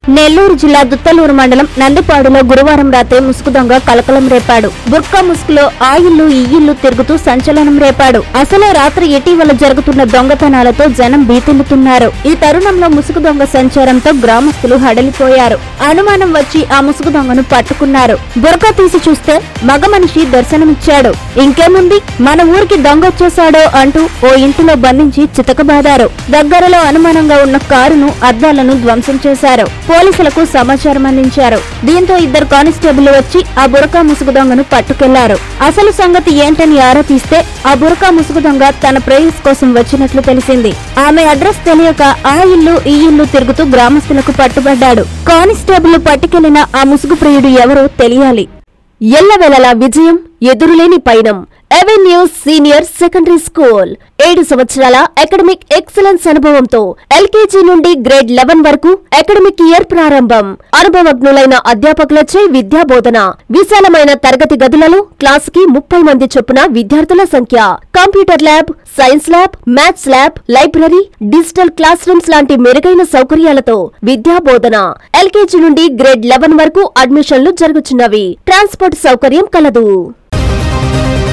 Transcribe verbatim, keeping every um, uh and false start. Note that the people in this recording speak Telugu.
నెల్లూరు జిల్లా దుత్తలూరు మండలం నందిపాడులో గురువారం రాత్రి ముసుగు దొంగ కలకలం రేపాడు. బుర్కా ముసుగులో ఆ ఇల్లు ఈ ఇల్లు తిరుగుతూ సంచలనం రేపాడు. అసలే రాత్రి ఇటీవల జరుగుతున్న దొంగతనాలతో జనం బీతిల్లుతున్నారు. ఈ తరుణంలో ముసుగు దొంగ సంచారంతో గ్రామస్తులు హడలిపోయారు. అనుమానం వచ్చి ఆ ముసుగు దొంగను పట్టుకున్నారు. బుర్కా తీసి చూస్తే మగ మనిషి దర్శనమిచ్చాడు. ఇంకేముంది, మన ఊరికి దొంగొచ్చేశాడో అంటూ ఓ ఇంటిలో బంధించి చితకబాదారు. దగ్గరలో అనుమానంగా ఉన్న కారును అద్దాలను ధ్వంసం చేశారు. పోలీసులకు సమాచారం అందించారు. దీంతో ఇద్దరు కానిస్టేబుల్ వచ్చి ఆ బురకా ముసుగు దొంగను పట్టుకెళ్లారు. అసలు సంగతి ఏంటని ఆరా తీస్తే ఆ బురకా ముసుగు దొంగ తన ప్రేయస్ కోసం వచ్చినట్లు తెలిసింది. ఆమె అడ్రస్ తెలియక ఆ ఇల్లు ఈ ఇల్లు తిరుగుతూ గ్రామస్తులకు పట్టుబడ్డాడు. కానిస్టేబుల్ పట్టుకెళ్లిన ఆ ముసుగు ప్రియుడు ఎవరో తెలియాలి. ఎల్లవెల్లలా విజయం, ఎదురులేని పయనం. అవెన్యూస్ సీనియర్ సెకండరీ స్కూల్ ఏడు సంవత్సరాల అకాడమిక్ ఎక్సలెన్స్ అనుభవంతో ఎల్కేజీ నుండి గ్రేడ్ లెవెన్ వరకు అకాడమిక్ ఇయర్ ప్రారంభం. అనుభవజ్ఞులైన అధ్యాపకులచే విద్యా బోధన. విశాలమైన తరగతి గదులలో క్లాస్ కి ముప్పై మంది చొప్పున విద్యార్థుల సంఖ్య. Computer lab, science lab, maths lab, library, digital class rooms లాంటి మెరుగైన సౌకర్యాలతో విద్యా బోధన. ఎల్కేజీ నుండి గ్రేడ్ లెవెన్ వరకు అడ్మిషన్లు జరుగుతున్నవి. ట్రాన్స్పోర్ట్ సౌకర్యం కలదు.